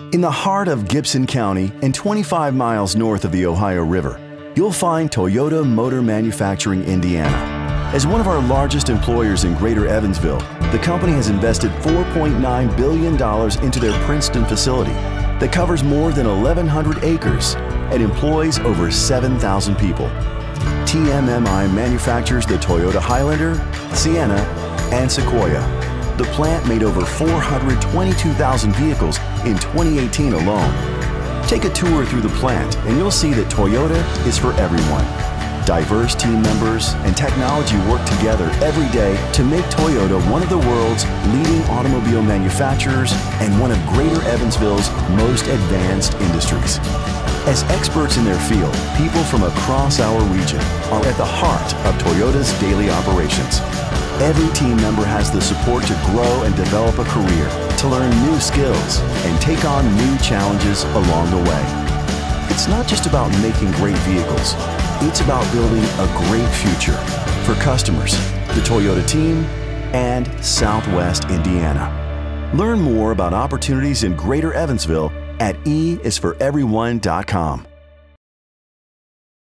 In the heart of Gibson County and 25 miles north of the Ohio River, you'll find Toyota Motor Manufacturing Indiana. As one of our largest employers in Greater Evansville, the company has invested $4.9 billion into their Princeton facility that covers more than 1,100 acres and employs over 7,000 people. TMMI manufactures the Toyota Highlander, Sienna, and Sequoia. The plant made over 422,000 vehicles in 2018 alone. Take a tour through the plant and you'll see that Toyota is for everyone. Diverse team members and technology work together every day to make Toyota one of the world's leading automobile manufacturers and one of Greater Evansville's most advanced industries. As experts in their field, people from across our region are at the heart of Toyota's daily operations. Every team member has the support to grow and develop a career, to learn new skills, and take on new challenges along the way. It's not just about making great vehicles, it's about building a great future for customers, the Toyota team, and Southwest Indiana. Learn more about opportunities in Greater Evansville at eisforeveryone.com.